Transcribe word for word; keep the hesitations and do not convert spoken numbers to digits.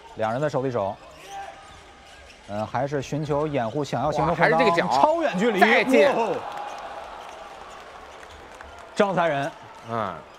两人的手递手。嗯，还是寻求掩护，想要形成还是这个脚超远距离， 再见。 张才仁， 嗯。